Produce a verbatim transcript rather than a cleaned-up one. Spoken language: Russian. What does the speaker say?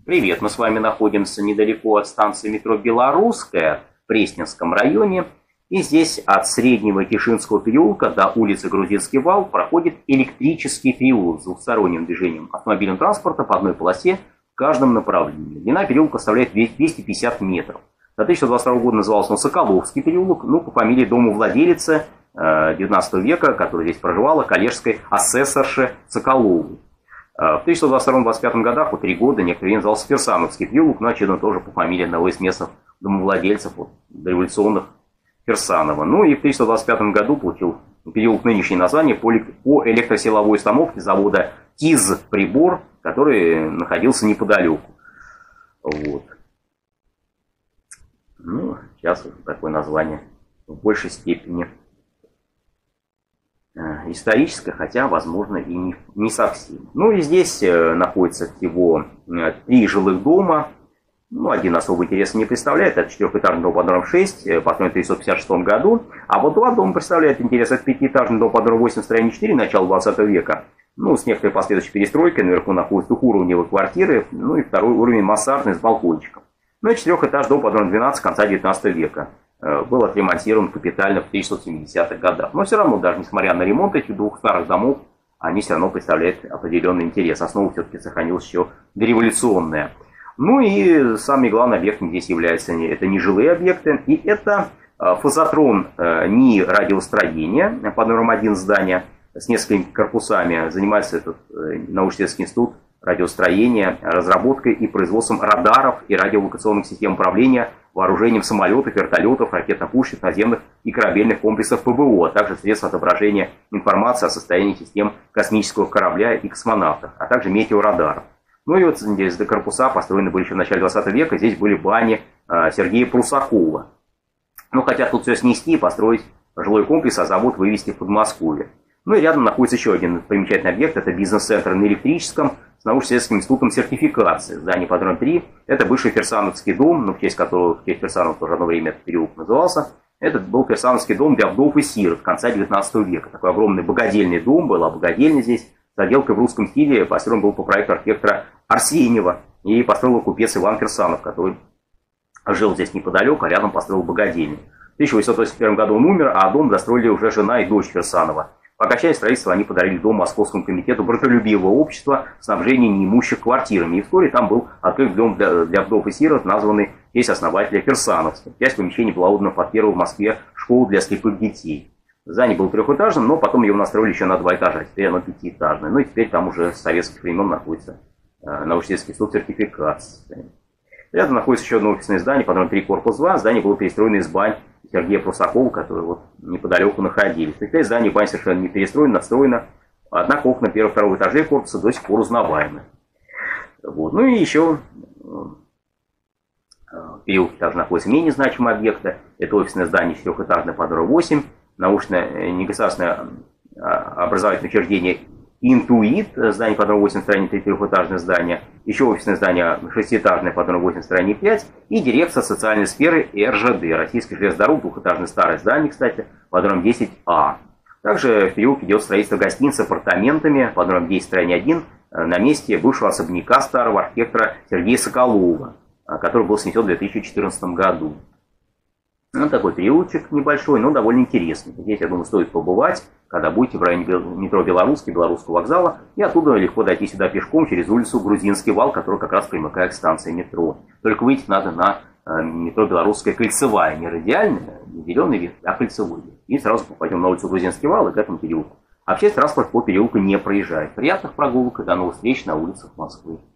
Привет, мы с вами находимся недалеко от станции метро Белорусская в Пресненском районе. И здесь от Среднего Тишинского переулка до улицы Грузинский вал проходит электрический переулок с двухсторонним движением автомобильного транспорта по одной полосе в каждом направлении. Длина переулка составляет двести пятьдесят метров. До тысяча девятьсот двадцать второго года назывался он Соколовский переулок, ну, по фамилии домовладелицы девятнадцатого века, которая здесь проживала, коллежской асессорши Соколовой. В тысяча девятьсот двадцать втором — двадцать пятом годах, по три года, некоторое время назывался Кирсановский переулок, но, очевидно, тоже по фамилии одного из местных домовладельцев, вот, дореволюционных, Кирсанова. Ну и в тысяча девятьсот двадцать пятом году получил переулок нынешнее название по электросиловой установке завода ТИЗ-прибор, который находился неподалеку. Вот. Ну, сейчас уже такое название в большей степени историческое, хотя, возможно, и не, не совсем. Ну и здесь находится всего три жилых дома. Ну, один особо интереса не представляет. Это четырехэтажный дом под номером шесть, построен в тысяча девятьсот пятьдесят шестом году. А вот два дома представляют интерес. Это пятиэтажный дом под номером восемь, строение четыре, начало двадцатого века. Ну, с некоторой последующей перестройкой. Наверху находятся двухуровневые квартиры. Ну и второй уровень мансардный с балкончиком. Ну и четырехэтажный дом под номером двенадцать конца девятнадцатого века. Был отремонтирован капитально в тысяча девятьсот семидесятых годах. Но все равно, даже несмотря на ремонт этих двух старых домов, они все равно представляют определенный интерес. Основа все-таки сохранилась еще дореволюционная. Ну и самый главный объект здесь является, это не жилые объекты, и это фазотрон НИИ радиостроения под номером один здания с несколькими корпусами. Занимается этот научно-исследовательский институт радиостроения разработкой и производством радаров и радиолокационных систем управления вооружением самолетов, вертолетов, ракетно-пушечных, наземных и корабельных комплексов ПВО, а также средств отображения информации о состоянии систем космического корабля и космонавтов, а также метеорадаров. Ну и вот здесь корпуса построены были еще в начале двадцатого века, здесь были бани Сергея Прусакова. Ну, хотят тут все снести и построить жилой комплекс, а завод вывести в Подмосковье. Ну и рядом находится еще один примечательный объект, это бизнес-центр на Электрическом, с научно-исследовательским институтом сертификации. Здание под номером три, это бывший Кирсановский дом, ну, в честь которого, в честь Кирсанова тоже одно время этот переулок назывался. Этот был Кирсановский дом для вдов и сирот конца девятнадцатого века. Такой огромный богадельный дом, была богадельня здесь, с отделкой в русском стиле, построен был по проекту архитектора Арсеньева, и построил его купец Иван Кирсанов, который жил здесь неподалеку, а рядом построил богадельню. В тысяча восемьсот восемьдесят первом году он умер, а дом достроили уже жена и дочь Кирсанова. По окончании строительства они подарили дом Московскому комитету братолюбивого общества снабжения неимущих квартирами. И вскоре там был открыт дом для, для вдов и сирот, названный в честь основателя Кирсановским. Часть помещений была отдана под первую в Москве школу для слепых детей. Здание было трехэтажным, но потом его настроили еще на два этажа, теперь оно пятиэтажное. Ну и теперь там уже с советских времен находится э, научно-исследовательский институт сертификации. Рядом находится еще одно офисное здание, под номером три, корпус два. Здание было перестроено из бань Сергея Прусакова, которые вот неподалеку находились. Теперь здание бань совершенно не перестроено, надстроено. Однако окна первого и второго этажей корпуса до сих пор узнаваемы. Вот. Ну и еще в переулке также находятся менее значимые объекты. Это офисное здание четырехэтажное под номером восемь, научное негосударственное образовательное учреждение Интуит, здание под номером восемь, строение три, трехэтажное здание, еще офисное здание шестиэтажное под номером восемь, строение пять, и дирекция социальной сферы РЖД, Российской железной дороги, двухэтажное старое здание, кстати, под номером десять А. Также в переулке идет строительство гостиницы с апартаментами под номером десять, строение один, на месте бывшего особняка старого архитектора Сергея Соколова, который был снесен в две тысячи четырнадцатом году. Ну, такой переулочек небольшой, но довольно интересный. Здесь, я думаю, стоит побывать, когда будете в районе метро Белорусский, Белорусского вокзала, и оттуда легко дойти сюда пешком через улицу Грузинский вал, который как раз примыкает к станции метро. Только выйти надо на метро Белорусская кольцевая, не радиальная, не зеленый вид, а кольцевой. И сразу попадем на улицу Грузинский вал и к этому переулку. Общественный транспорт по переулку не проезжает. Приятных прогулок и до новых встреч на улицах Москвы.